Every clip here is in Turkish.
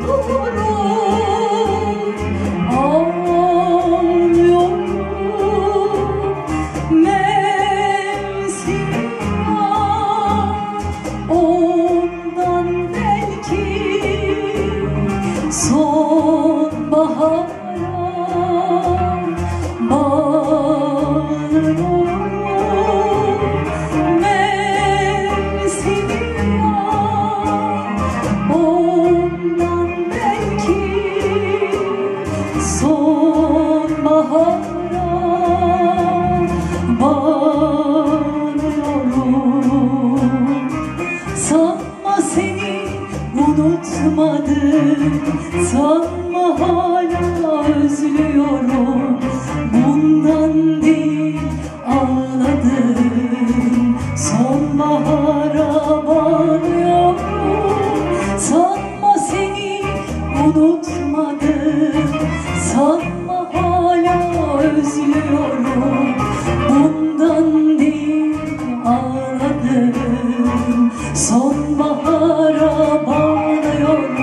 Sanma seni unutmadım, sanma hala özlüyorum. Bundan değil ağladım, sonbahara bağlıyorum. Sanma seni unutmadım, sanma hala özlüyorum. Bundan değil ağladım, sonbahara bağlıyorum.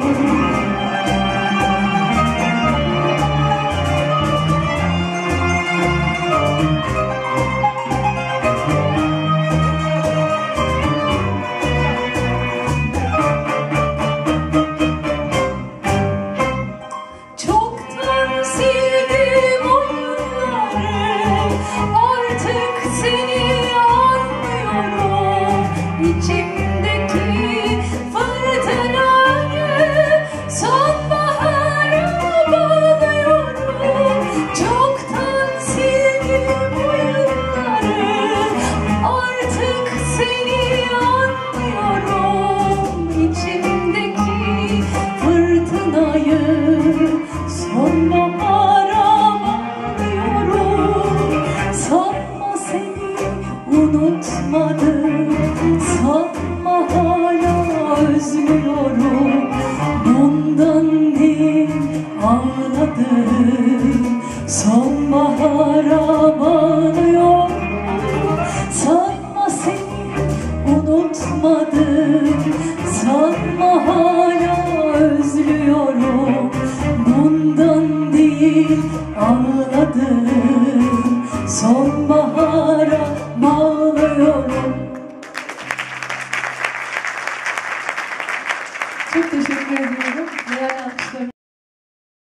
Çoktan sildim o yılları, artık seni anlıyorum. İçimdeki fırtınayı sonbahara bağlıyorum. Çoktan sildim o yılları, artık seni anlıyorum. İçimdeki fırtınayı sonbahara bağlıyorum. Sanma seni unutmadım, sanma hala özlüyorum.